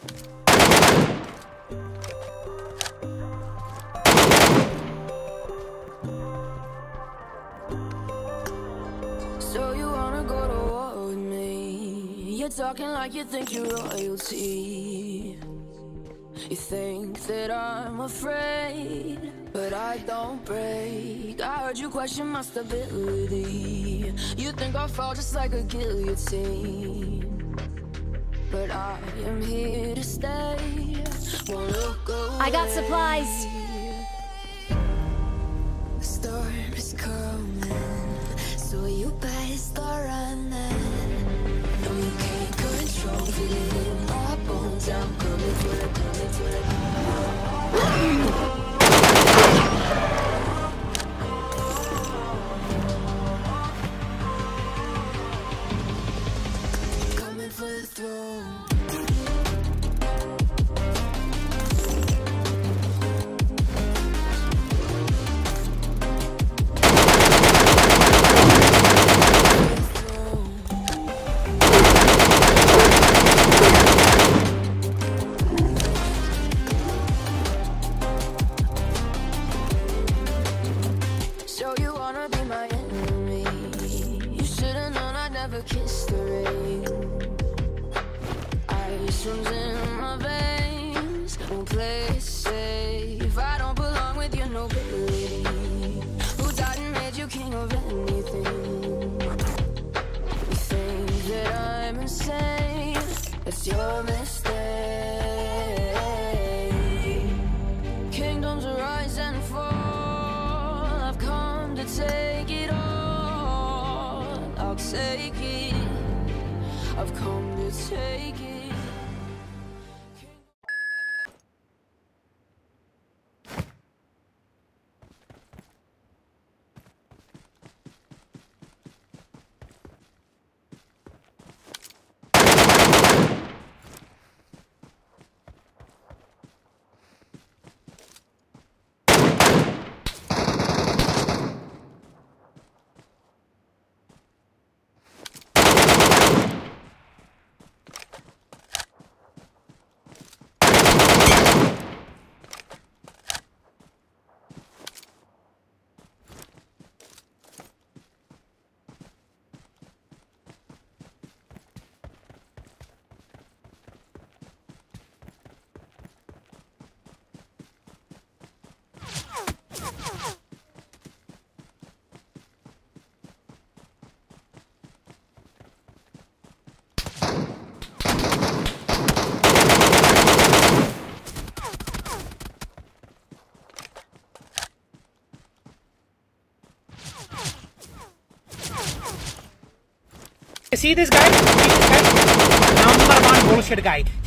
So you wanna go to war with me? You're talking like you think you're royalty. You think that I'm afraid, but I don't break. I heard you question my stability. You think I'll fall just like a guillotine, but I am here to stay. Won't look away. I got supplies. The storm is coming, so you better start running. No, you can't control it. My bones, I'm coming for it, coming for it. Coming for the throne. Kiss the rain. Ice runs in my veins. Won't play it safe. I don't belong with your nobility. Who died and made you king of anything? You think that I'm insane? It's your mistake. Kingdoms rise and fall. I've come to take it all. I'll take it. I've come to take it. See this guy? See this guy? Number one bullshit guy.